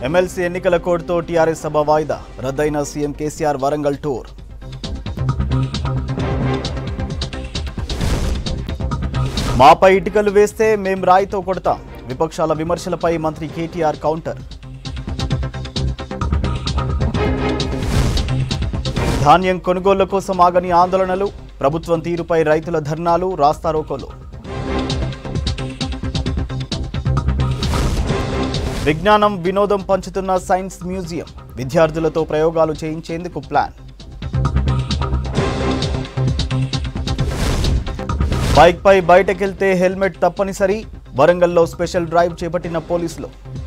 MLC ఎన్నికల కోడ్తో టీఆర్ఎస్ సభ వాయిదా రద్దయిన సీఎం కేసీఆర్ వరంగల్ టూర్. మాపై ఇటుకలు వేస్తే మేం రాయితో కొడతాం విపక్షాల విమర్శలపై మంత్రి కేటీఆర్ కౌంటర్. ధాన్యం కొనుగోళ్ల కోసం ఆగని ఆందోళనలు, ప్రభుత్వం తీరుపై రైతుల ధర్నాలు, రాస్తారోకోలు. విజ్ఞానం వినోదం పంచుతున్న సైన్స్ మ్యూజియం, విద్యార్థులతో ప్రయోగాలు చేయించేందుకు ప్లాన్. బైక్పై బయటకెళ్తే హెల్మెట్ తప్పనిసరి, వరంగల్లో స్పెషల్ డ్రైవ్ చేపట్టిన పోలీసులు.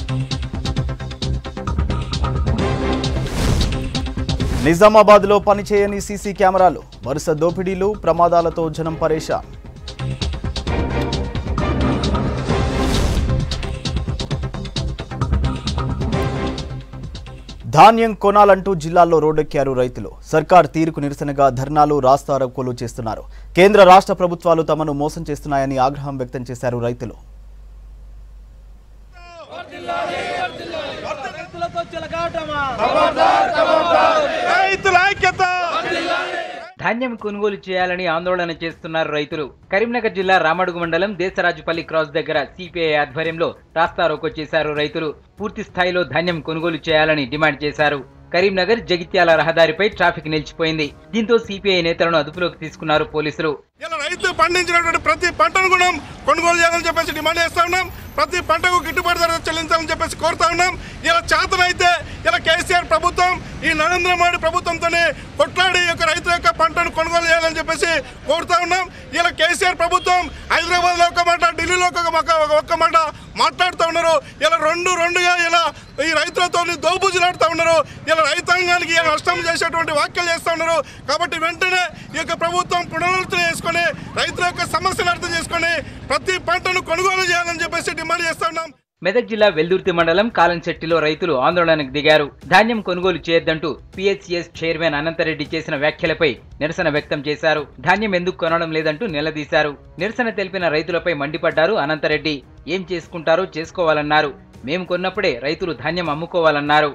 నిజామాబాద్లో పనిచేయని సీసీ కెమెరాలు, వరుస దోపిడీలు, ప్రమాదాలతో జనం పరేషాన్. ధాన్యం కొనాలంటూ జిల్లాల్లో రోడ్డెక్కారు రైతులు. సర్కార్ తీరుకు నిరసనగా ధర్నాలు, రాస్తారోకోలు చేస్తున్నారు. కేంద్ర రాష్ట్ర ప్రభుత్వాలు తమను మోసం చేస్తున్నాయని ఆగ్రహం వ్యక్తం చేశారు రైతులు. ధాన్యం కొనుగోలు చేయాలని ఆందోళన చేస్తున్నారు రైతులు. కరీంనగర్ జిల్లా రామడుగు మండలం దేశరాజుపల్లి క్రాస్ దగ్గర సిపిఐ ఆధ్వర్యంలో రాస్తారోకో చేశారు రైతులు. పూర్తి స్థాయిలో ధాన్యం కొనుగోలు చేయాలని డిమాండ్ చేశారు. కరీంనగర్ జగిత్యాల రహదారిపై ట్రాఫిక్ నిలిచిపోయింది. దీంతో సిపిఐ నేతలను అదుపులోకి తీసుకున్నారు పోలీసులు. ఇలా రైతు పండించినటువంటి ప్రతి పంటను కూడా కొనుగోలు చేయాలని చెప్పేసి డిమాండ్ చేస్తా ఉన్నాం. ప్రతి పంటకు గిట్టుబాటు ధర చెల్లించాలని చెప్పేసి కోరుతా ఉన్నాం. ఇలా చేతనైతే ఇలా కేసీఆర్ ప్రభుత్వం ఈ నరేంద్ర మోడీ ప్రభుత్వంతోనే కొట్లాడి యొక్క రైతుల యొక్క పంటను కొనుగోలు చేయాలని చెప్పేసి కోరుతా ఉన్నాం. ఇలా కేసీఆర్ ప్రభుత్వం హైదరాబాద్లో ఒక మాట, ఢిల్లీలో ఒక్క మాట మాట్లాడుతూ ఉన్నారు. ఇలా రెండుగా ఇలా ఈ రైతులతో దోబుజులాడుతూ ఉన్నారు. ఇలా రైతాంగానికి నష్టం చేసేటువంటి వ్యాఖ్యలు చేస్తూ ఉన్నారు. కాబట్టి వెంటనే ఈ యొక్క ప్రభుత్వం పునరాలోచన చేసుకొని రైతుల యొక్క సమస్యలు అర్థం చేసుకొని ప్రతి పంటను కొనుగోలు చేయాలని చెప్పేసి డిమాండ్ చేస్తా ఉన్నాం. మెదక్ జిల్లా వెల్దుర్తి మండలం కాలంచెట్టిలో రైతులు ఆందోళనకు దిగారు. ధాన్యం కొనుగోలు చేయొద్దంటూ పిహెచ్సిఎస్ చైర్మన్ అనంతరెడ్డి చేసిన వ్యాఖ్యలపై నిరసన వ్యక్తం చేశారు. ధాన్యం ఎందుకు కొనడం లేదంటూ నిలదీశారు. నిరసన తెలిపిన రైతులపై మండిపడ్డారు అనంతరెడ్డి. ఏం చేసుకుంటారో చేసుకోవాలన్నారు. మేము కొన్నప్పుడే రైతులు ధాన్యం అమ్ముకోవాలన్నారు.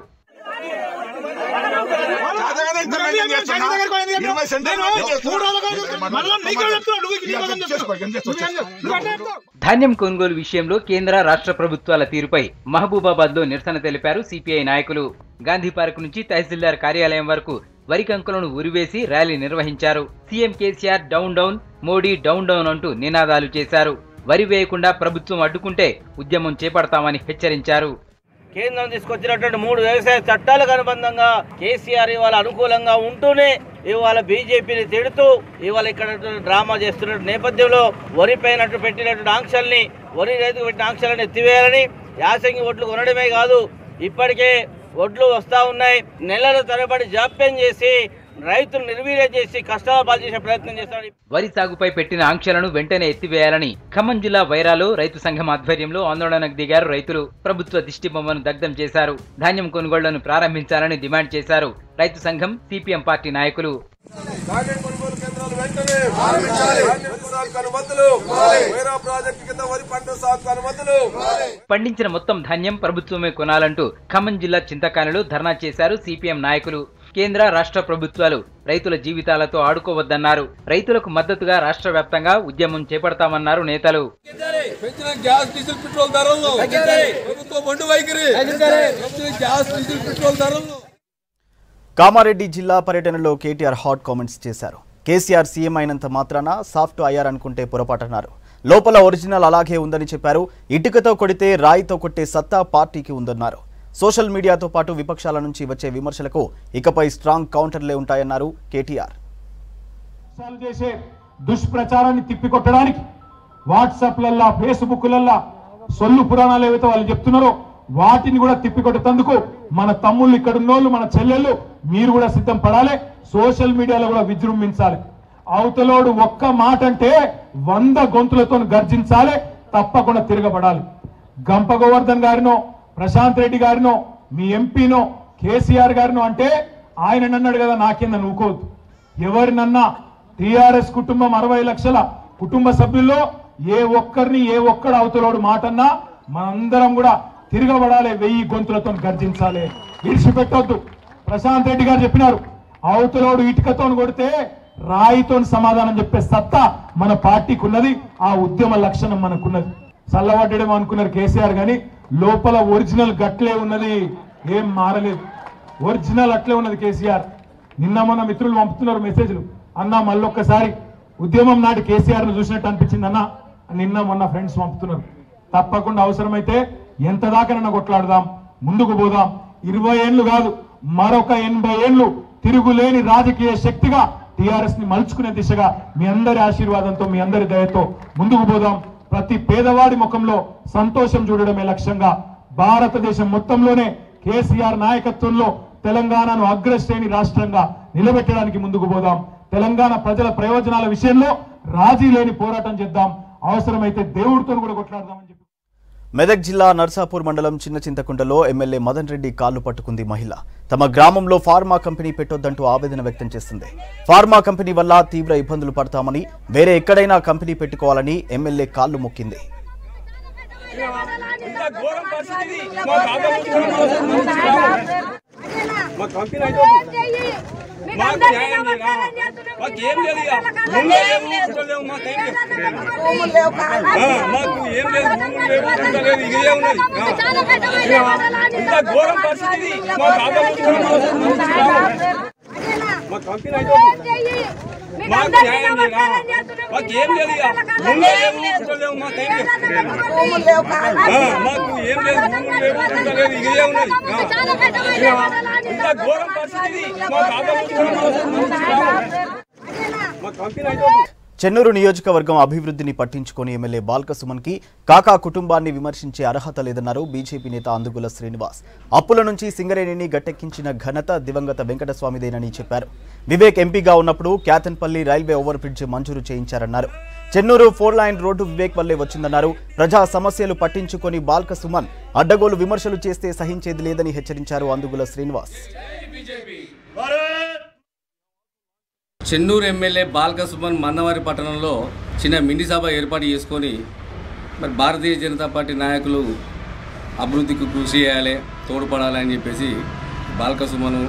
ధాన్యం కొనుగోలు విషయంలో కేంద్ర రాష్ట్ర ప్రభుత్వాల తీరుపై మహబూబాబాద్ లో నిరసన తెలిపారు సిపిఐ నాయకులు. గాంధీ పార్క్ నుంచి తహసీల్దార్ కార్యాలయం వరకు వరి కంకులను ఉరివేసి ర్యాలీ నిర్వహించారు. CM KCR down down, Modi down down అంటూ నినాదాలు చేశారు. వరి వేయకుండా ప్రభుత్వం అడ్డుకుంటే ఉద్యమం చేపడతామని హెచ్చరించారు. కేంద్రం తీసుకొచ్చినటువంటి 3 వ్యవసాయ చట్టాలకు అనుబంధంగా కేసీఆర్ ఇవాళ అనుకూలంగా ఉంటూనే ఇవాళ బీజేపీని తిడుతూ ఇవాళ ఇక్కడ డ్రామా చేస్తున్న నేపథ్యంలో వరి పైన పెట్టినటువంటి ఆంక్షల్ని, వరి రైతుకు పెట్టిన ఆంక్షలను ఎత్తివేయాలని, యాసంగి ఒడ్లు కొనడమే కాదు ఇప్పటికే ఒడ్లు వస్తూ ఉన్నాయి, నెలల తరబడి జాప్యం చేసి రైతులు నిర్వీర్యం చేసి కష్టాలు పాలు చేసే ప్రయత్నం చేస్తాడు. వరి సాగుపై పెట్టిన ఆంక్షలను వెంటనే ఎత్తివేయాలని ఖమ్మం జిల్లా వైరాలో రైతు సంఘం ఆధ్వర్యంలో ఆందోళనకు దిగారు రైతులు. ప్రభుత్వ దిష్టిబొమ్మను దగ్ధం చేశారు. ధాన్యం కొనుగోళ్లను ప్రారంభించాలని డిమాండ్ చేశారు రైతు సంఘం, సిపిఎం పార్టీ నాయకులు. పండించిన మొత్తం ధాన్యం ప్రభుత్వమే కొనాలంటూ ఖమ్మం జిల్లా చింతకానిలో ధర్నా చేశారు సిపిఎం నాయకులు. కేంద్ర రాష్ట్ర ప్రభుత్వాలు రైతుల జీవితాలతో ఆడుకోవద్దన్నారు. రైతులకు మద్దతుగా రాష్ట్ర వ్యాప్తంగా ఉద్యమం చేపడతామన్నారు నేతలు. కామారెడ్డి జిల్లా పర్యటనలో కేటీఆర్ హాట్ కామెంట్స్ చేశారు. కేసీఆర్ సీఎం అయినంత మాత్రాన సాఫ్ట్ అయ్యారనుకుంటే పొరపాటన్నారు. లోపల ఒరిజినల్ అలాగే ఉందని చెప్పారు. ఇటుకతో కొడితే రాయితో కొట్టే సత్తా పార్టీకి ఉందన్నారు. సోషల్ మీడియాతో పాటు విపక్షాల నుంచి వచ్చే విమర్శలకు ఇకపై స్ట్రాంగ్ కౌంటర్లే ఉంటాయన్నారు కేటీఆర్. చేసే దుష్ప్రచారాన్ని తిప్పికొట్టడానికి వాట్సాప్లల్లా, ఫేస్బుక్లల్లా సొల్లు పురాణాలు ఏవైతే వాళ్ళు చెప్తున్నారో వాటిని కూడా తిప్పికొట్టేందుకు మన తమ్ముళ్ళు, ఇక్కడ ఉన్నోళ్ళు, మన చెల్లెళ్ళు మీరు కూడా సిద్ధం పడాలి. సోషల్ మీడియాలో కూడా విజృంభించాలి. అవతలోడు ఒక్క మాట అంటే 100 గొంతులతో గర్జించాలి, తప్పకుండా తిరగబడాలి. గంప గోవర్ధన్ గారినో, ప్రశాంత్ రెడ్డి గారినో, మీ ఎంపీనో, కేసీఆర్ గారినో అంటే ఆయన అన్నాడు కదా నాకింద నువ్వుకోవద్దు. ఎవరినన్నా టీఆర్ఎస్ కుటుంబం 60 లక్షల కుటుంబ సభ్యుల్లో ఏ ఒక్కరిని ఏ ఒక్కడు అవతలోడు మాటన్నా మనందరం కూడా తిరగబడాలి, 1000 గొంతులతో గర్జించాలి, విడిచిపెట్టొద్దు. ప్రశాంత్ రెడ్డి గారు చెప్పినారు, అవతలోడు ఇటుకతో కొడితే రాయితో సమాధానం చెప్పే సత్తా మన పార్టీకి ఉన్నది, ఆ ఉద్యమ లక్షణం మనకున్నది. చల్లబడ్డేమో అనుకున్నారు కేసీఆర్ గాని లోపల ఒరిజినల్ గట్లే ఉన్నది, ఏం మారలేదు, ఒరిజినల్ అట్లే ఉన్నది కేసీఆర్. నిన్న మొన్న మిత్రులు పంపుతున్నారు మెసేజ్లు, అన్న మళ్ళొక్కసారి ఉద్యమం నాటి కేసీఆర్ ను చూసినట్టు అనిపించింది అన్న, నిన్న మొన్న ఫ్రెండ్స్ పంపుతున్నారు. తప్పకుండా అవసరమైతే ఎంత దాకానన్నా కొట్లాడదాం, ముందుకు పోదాం. 20 ఏళ్ళు కాదు, మరొక 80 ఏళ్ళు తిరుగులేని రాజకీయ శక్తిగా టీఆర్ఎస్ ని మలుచుకునే దిశగా మీ అందరి ఆశీర్వాదంతో, మీ అందరి దయతో ముందుకు పోదాం. ప్రతి పేదవాడి ముఖంలో సంతోషం చూడడమే లక్ష్యంగా భారతదేశం మొత్తంలోనే కేసీఆర్ నాయకత్వంలో తెలంగాణను అగ్రశ్రేణి రాష్ట్రంగా నిలబెట్టడానికి ముందుకు పోదాం. తెలంగాణ ప్రజల ప్రయోజనాల విషయంలో రాజీ లేని పోరాటం చేద్దాం, అవసరమైతే దేవుడితో కూడా కొట్లాడదామని చెప్పి. మెదక్ జిల్లా నర్సాపూర్ మండలం చిన్న చింతకుంటలో ఎమ్మెల్యే మదన్ రెడ్డి కాళ్లు పట్టుకుంది మహిళ. తమ గ్రామంలో ఫార్మా కంపెనీ పెట్టొద్దంటూ ఆవేదన వ్యక్తం చేసింది. ఫార్మా కంపెనీ వల్ల తీవ్ర ఇబ్బందులు పడతామని, వేరే ఎక్కడైనా కంపెనీ పెట్టుకోవాలని ఎమ్మెల్యే కాళ్లు మొక్కింది. చెన్నూరు నియోజకవర్గం అభివృద్ధిని పట్టించుకొని ఎమ్మెల్యే బాల్క సుమన్ కి కాకా కుటుంబాన్ని విమర్శించే అర్హత లేదన్నారు బీజేపీ నేత అందుగుల శ్రీనివాస్. అప్పుల నుంచి సింగరేణిని గట్టెక్కించిన ఘనత దివంగత వెంకటస్వామిదేనని చెప్పారు. వివేక్ ఎంపీగా ఉన్నప్పుడు క్యాతన్పల్లి రైల్వే ఓవర్ బ్రిడ్జ్ మంజూరు చేయించారన్నారు. చెన్నూరు 4 లైన్ రోడ్డు వివేక్ వల్లే వచ్చిందన్నారు. ప్రజా సమస్యలు పట్టించుకొని బాల్క సుమన్ అడ్డగోలు విమర్శలు చేస్తే సహించేది లేదని హెచ్చరించారు అందుగుల శ్రీనివాస్. చెన్నూరు ఎమ్మెల్యే బాల్క సుమన్ మన్నవారి పట్టణంలో చిన్న మినీ సభ ఏర్పాటు చేసుకొని మరి భారతీయ జనతా పార్టీ నాయకులు అభివృద్ధికి కృషి చేయాలి, తోడ్పడాలని చెప్పేసి బాల్క సుమన్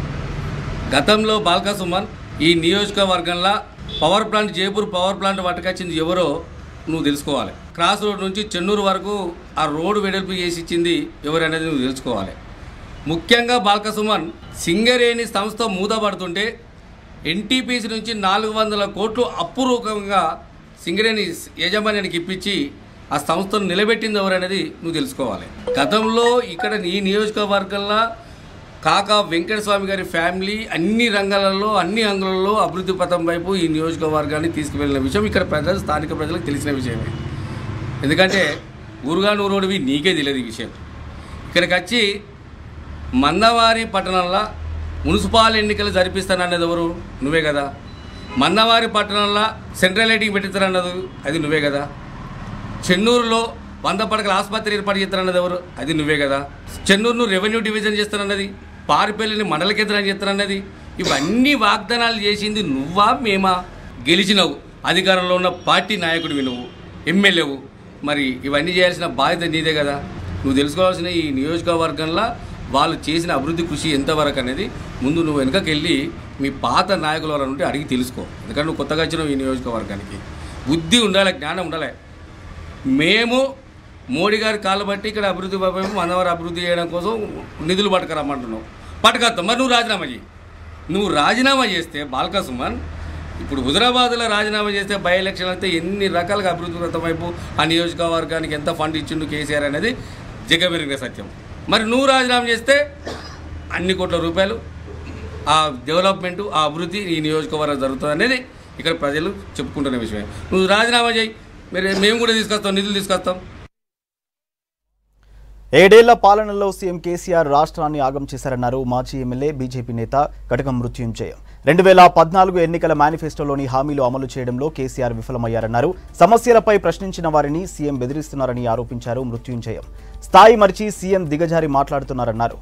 గతంలో బాల్క సుమన్ ఈ నియోజకవర్గంలో power plant Jaipur power plant పట్టుకొచ్చింది ఎవరో నువ్వు తెలుసుకోవాలి. క్రాస్ రోడ్ నుంచి చెన్నూరు వరకు ఆ రోడ్డు వెడల్పు చేసి ఇచ్చింది ఎవరు అనేది నువ్వు తెలుసుకోవాలి. ముఖ్యంగా బాల్క సుమన్ సింగరేణి సంస్థ మూతపడుతుంటే ఎన్టీపీసీ నుంచి 400 కోట్లు అప్పు రూపంగా సింగరేణి యాజమాన్యానికి ఇప్పించి ఆ సంస్థను నిలబెట్టింది ఎవరనేది నువ్వు తెలుసుకోవాలి. గతంలో ఇక్కడ ఈ నియోజకవర్గంలో కాకా వెంకటస్వామి గారి ఫ్యామిలీ అన్ని రంగాలలో అన్ని అంగులలో అభివృద్ధి పథం వైపు ఈ నియోజకవర్గాన్ని తీసుకువెళ్ళిన విషయం ఇక్కడ ప్రజలు స్థానిక ప్రజలకు తెలిసిన విషయమే. ఎందుకంటే ఊరుగానూరోడివి నీకే తెలియదు ఈ విషయం. ఇక్కడికి వచ్చి మన్నవారి పట్టణంలో మున్సిపల్ ఎన్నికలు జరిపిస్తానన్నది ఎవరు? నువ్వే కదా. మన్నవారి పట్టణంలో సెంట్రల్ లైటింగ్ పెట్టిస్తారన్నది అది నువ్వే కదా. చెన్నూరులో 100 పడకల ఆసుపత్రి ఏర్పాటు చేస్తారన్నది ఎవరు? అది నువ్వే కదా. చెన్నూరును రెవెన్యూ డివిజన్ చేస్తారన్నది, పారిపల్లిని మండల కేంద్రం చేస్తారన్నది, ఇవన్నీ వాగ్దానాలు చేసింది నువ్వా మేమా? గెలిచినవు, అధికారంలో ఉన్న పార్టీ నాయకుడివి, నువ్వు ఎమ్మెల్యేవు, మరి ఇవన్నీ చేయాల్సిన బాధ్యత నీదే కదా. నువ్వు తెలుసుకోవాల్సిన ఈ నియోజకవర్గంలో వాళ్ళు చేసిన అభివృద్ధి కృషి ఎంతవరకు అనేది ముందు నువ్వు వెనుకకి వెళ్ళి మీ పాత నాయకుల వారు ఉంటే అడిగి తెలుసుకో. ఎందుకంటే నువ్వు కొత్తగా వచ్చినావు ఈ నియోజకవర్గానికి, బుద్ధి ఉండాలి, జ్ఞానం ఉండాలి. మేము మోడీ గారి కాళ్ళు బట్టి ఇక్కడ అభివృద్ధి మనవారు అభివృద్ధి చేయడం కోసం నిధులు పట్టుకురమ్మంటున్నావు, పట్టుకొస్తాం. మరి నువ్వు రాజీనామా చేస్తే బాల్క సుమన్ ఇప్పుడు హుజరాబాద్లో రాజీనామా చేస్తే బై ఎలక్షన్ అయితే ఎన్ని రకాలుగా అభివృద్ధి పథం వైపు ఆ నియోజకవర్గానికి ఎంత ఫండ్ ఇచ్చిండు కేసీఆర్ అనేది జగమెరిగిన సత్యం. మరి నువ్వు రాజీనామా చేస్తే అన్ని కోట్ల రూపాయలు ఆ డెవలప్మెంటు ఆ అభివృద్ధి ఈ నియోజకవర్గం జరుగుతుంది అనేది ఇక్కడ ప్రజలు చెప్పుకుంటున్న విషయం. నువ్వు రాజీనామా చేయి, మేము కూడా తీసుకొస్తాం, నిధులు తీసుకొస్తాం. 7 ఏళ్ల పాలనలో సీఎం కేసీఆర్ రాష్ట్రాన్ని ఆగం చేశారన్నారు మాజీ ఎమ్మెల్యే బీజేపీ నేత కటకం మృత్యుంజయం. 2014 ఎన్నికల మేనిఫెస్టోలోని హామీలు అమలు చేయడంలో కేసీఆర్ విఫలమయ్యారన్నారు. సమస్యలపై ప్రశ్నించిన వారిని సీఎం బెదిరిస్తున్నారని ఆరోపించారు మృత్యుంజయం. స్థాయి మరిచి సీఎం దిగజారి మాట్లాడుతున్నారన్నారు.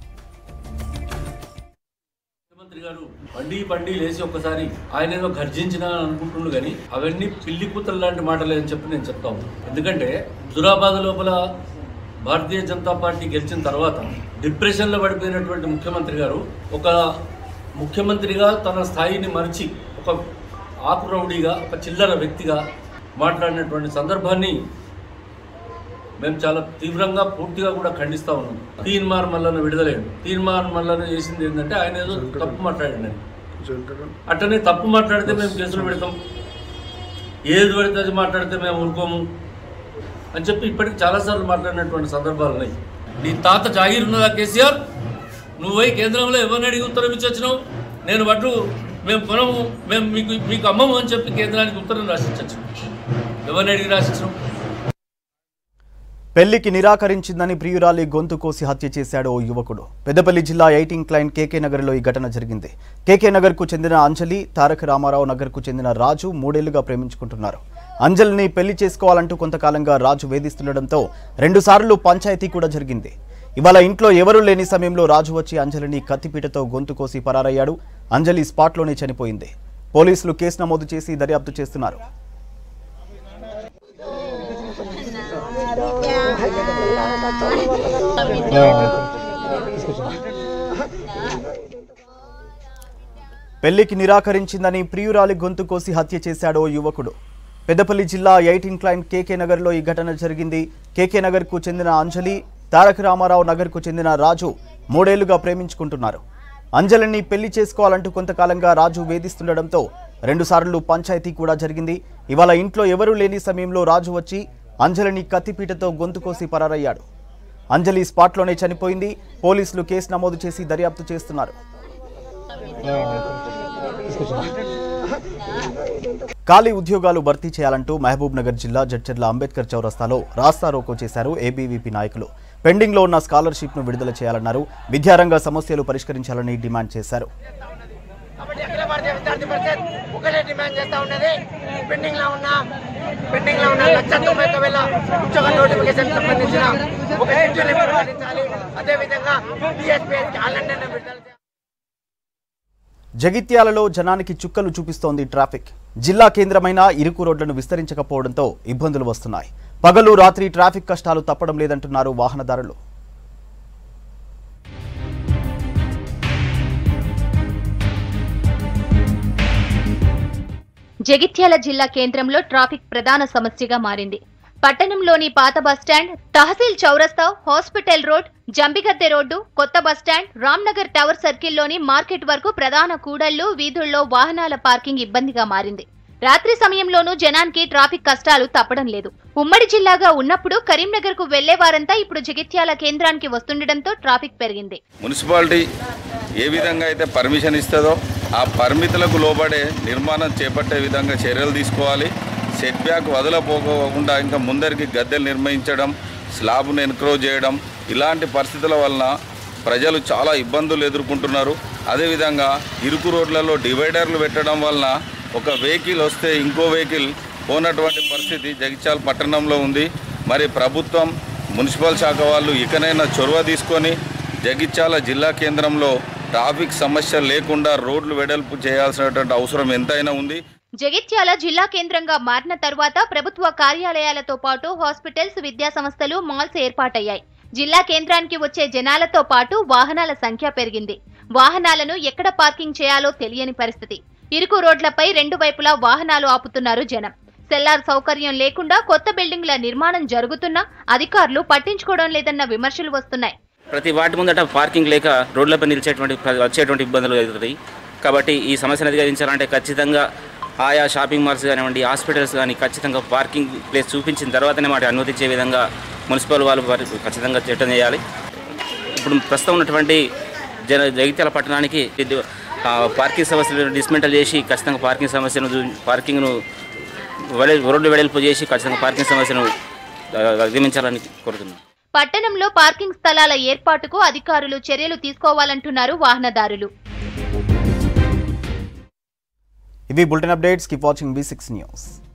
ముఖ్యమంత్రి గారు పండి లేచి ఒక్కసారి ఆయన ఏదో గర్జించినా అనుకుంటున్నాడు, కానీ అవన్నీ పిల్లి కూతలు లాంటి మాటలు అని చెప్పి నేను చెప్తాను. ఎందుకంటే హుజురాబాద్ లోపల భారతీయ జనతా పార్టీ గెలిచిన తర్వాత డిప్రెషన్లో పడిపోయినటువంటి ముఖ్యమంత్రి గారు ఒక ముఖ్యమంత్రిగా తన స్థాయిని మరిచి ఒక ఆకురౌడిగా ఒక చిల్లర వ్యక్తిగా మాట్లాడినటువంటి సందర్భాన్ని మేము చాలా తీవ్రంగా పూర్తిగా కూడా ఖండిస్తూ ఉన్నాం. తీన్మార్ మల్లన్న విడుదలేడు. తీన్మార్ మల్లన్న చేసింది ఏంటంటే ఆయన ఏదో తప్పు మాట్లాడండి, అట్టనే తప్పు మాట్లాడితే మేము కేసులు పెడతాం, ఏది పెడితే అది మాట్లాడితే మేము ఊరుకోము అని చెప్పి ఇప్పటికి చాలాసార్లు మాట్లాడినటువంటి సందర్భాలు ఉన్నాయి. నీ తాత జాగీర్ ఉన్నదా కేసీఆర్? నువ్వు పోయి కేంద్రంలో ఎవరిని అడిగి ఉత్తరం ఇచ్చి వచ్చినావు? నేను బట్లు మేము కొనము, మేము మీకు అమ్మము అని చెప్పి కేంద్రానికి ఉత్తరం రాసిచ్చచ్చు. ఎవరిని అడిగి రాసిచ్చినావు? పెళ్లికి నిరాకరించిందని ప్రియురాలి గొంతు కోసి హత్య చేశాడు ఓ యువకుడు. పెద్దపల్లి జిల్లా 18 క్లైన్ కేకే నగర్లో ఈ ఘటన జరిగింది. కేకే నగర్కు చెందిన అంజలి, తారక రామారావు నగర్కు చెందిన రాజు 3 ఏళ్లుగా ప్రేమించుకుంటున్నారు. అంజలిని పెళ్లి చేసుకోవాలంటూ కొంతకాలంగా రాజు వేధిస్తుండటంతో 2 సార్లు పంచాయతీ కూడా జరిగింది. ఇవాళ ఇంట్లో ఎవరూ లేని సమయంలో రాజు వచ్చి అంజలిని కత్తిపీటతో గొంతు కోసి పరారయ్యాడు. అంజలి స్పాట్లోనే చనిపోయింది. పోలీసులు కేసు నమోదు చేసి దర్యాప్తు చేస్తున్నారు. పెళ్లికి నిరాకరించిందని ప్రియురాలి గొంతు కోసి హత్య చేశాడు ఓ యువకుడు. పెద్దపల్లి జిల్లా 18 క్లైన్ కేకే నగర్లో ఈ ఘటన జరిగింది. కేకే నగర్కు చెందిన అంజలి, తారక రామారావు నగర్కు చెందిన రాజు 3 ఏళ్లుగా ప్రేమించుకుంటున్నారు. అంజలిని పెళ్లి చేసుకోవాలంటూ కొంతకాలంగా రాజు వేధిస్తుండటంతో 2 సార్లు పంచాయతీ కూడా జరిగింది. ఇవాళ ఇంట్లో ఎవరూ లేని సమయంలో రాజు వచ్చి అంజలిని కత్తిపీటతో గొంతు కోసి పరారయ్యాడు. అంజలి స్పాట్లోనే చనిపోయింది. పోలీసులు కేసు నమోదు చేసి దర్యాప్తు చేస్తున్నారు. ఖాళీ ఉద్యోగాలు భర్తీ చేయాలంటూ మహబూబ్ నగర్ జిల్లా జడ్చర్ల అంబేద్కర్ చౌరస్తాలో రాస్తా రోకో చేశారు ఏబీవీపీ నాయకులు. పెండింగ్లో ఉన్న స్కాలర్షిప్ను విడుదల చేయాలన్నారు. విద్యారంగ సమస్యలు పరిష్కరించాలని డిమాండ్ చేశారు. అఖిల భారతీయ విద్యార్థి పరిషత్ ఒకటే డిమాండ్ చేస్తూ ఉన్నది. పెండింగ్ లో ఉన్న 1,91,000 ఉద్యోగ నోటిఫికేషన్ సంబంధించిన ఒక షెడ్యూల్ ప్రకటించాలి. అదేవిధంగా టీఎస్పీఎస్ క్యాలెండర్ విడుదల చేయాలి. జగిత్యాలలో జనానికి చుక్కలు చూపిస్తోంది ట్రాఫిక్. జిల్లా కేంద్రమైన ఇరుకు రోడ్లను విస్తరించకపోవడంతో ఇబ్బందులు వస్తున్నాయి. పగలు రాత్రి ట్రాఫిక్ కష్టాలు తప్పడం లేదంటున్నారు వాహనదారులు. జగిత్యాల జిల్లా కేంద్రంలో ట్రాఫిక్ ప్రధాన సమస్యగా మారింది. పట్టణంలోని పాత bus stand, Tehsil Chowrasta, hospital road, Jambigadde road, కొత్త బస్టాండ్, రామ్నగర్ టవర్ సర్కిల్లోని మార్కెట్ వరకు ప్రధాన కూడళ్లు, వీధుల్లో వాహనాల పార్కింగ్ ఇబ్బందిగా మారింది. రాత్రి సమయంలోనూ జనానికి ట్రాఫిక్ కష్టాలు తప్పడం లేదు. ఉమ్మడి జిల్లాగా ఉన్నప్పుడు కరీంనగర్ కు వెళ్లే వారంతా ఇప్పుడు జగిత్యాల కేంద్రానికి వస్తుండటంతో ట్రాఫిక్ పెరిగింది. మున్సిపాలిటీ ఏ విధంగా అయితే పర్మిషన్ ఇస్తుందో ఆ పరిమితులకు లోబడే నిర్మాణం చేపట్టే విధంగా చర్యలు తీసుకోవాలి. సెట్ బ్యాక్ వదలపోకుండా ఇంకా ముందరికి గద్దెలు నిర్మించడం, స్లాబ్ను ఎన్క్రోచ్ చేయడం, ఇలాంటి పరిస్థితుల వలన ప్రజలు చాలా ఇబ్బందులు ఎదుర్కొంటున్నారు. అదేవిధంగా ఇరుకు రోడ్లలో డివైడర్లు పెట్టడం వలన ఒక వెహికల్ వస్తే ఇంకో వెహికల్ పోనటువంటి పరిస్థితి జగిత్యాల పట్టణంలో ఉంది. మరి ప్రభుత్వం, మున్సిపల్ శాఖ వాళ్ళు ఇకనైనా చొరవ తీసుకొని జగిత్యాల జిల్లా కేంద్రంలో ట్రాఫిక్ సమస్య లేకుండా రోడ్లు వెడల్పు చేయాల్సినటువంటి అవసరం ఎంతైనా ఉంది. జగిత్యాల జిల్లా కేంద్రంగా మారిన తరువాత ప్రభుత్వ కార్యాలయాలతో పాటు హాస్పిటల్స్, విద్యా సంస్థలు, మాల్స్ ఏర్పాటయ్యాయి. జిల్లా కేంద్రానికి వచ్చే జనాలతో పాటు వాహనాల సంఖ్య పెరిగింది. వాహనాలను ఎక్కడ పార్కింగ్ చేయాలో తెలియని పరిస్థితి. ఇరుకు రోడ్లపై 2 వైపులా వాహనాలు ఆపుతున్నారు జనం. సెల్లార్ సౌకర్యం లేకుండా కొత్త బిల్డింగ్ల నిర్మాణం జరుగుతున్నా అధికారులు పట్టించుకోవడం లేదన్న విమర్శలు వస్తున్నాయి. ప్రతి వాటి ముందట పార్కింగ్ లేక రోడ్లపై వచ్చేటువంటి ఇబ్బందులు ఎదుగుతాయి. కాబట్టి ఈ సమస్యను అధిగమించాలంటే ఖచ్చితంగా ఆయా షాపింగ్ మాల్స్ కానివ్వండి, హాస్పిటల్స్ కానీ ఖచ్చితంగా పార్కింగ్ ప్లేస్ చూపించిన తర్వాతనే వాటి అనుమతించే విధంగా మున్సిపల్ వాళ్ళు ఖచ్చితంగా చట్టం చేయాలి. ఇప్పుడు ప్రస్తుతం ఉన్నటువంటి జగిత్యాల పట్టణానికి పార్కింగ్ సమస్యలను డిస్మెంటల్ చేసి ఖచ్చితంగా పార్కింగ్ను రోడ్లు వెడల్పు చేసి ఖచ్చితంగా పార్కింగ్ సమస్యను అధిగమించాలని కోరుతున్నాం. పట్టణంలో పార్కింగ్ స్థలాల ఏర్పాటుకు అధికారులు చర్యలు తీసుకోవాలంటున్నారు వాహనదారులు. ఇవి bulletin updates. Keep watching B6 news.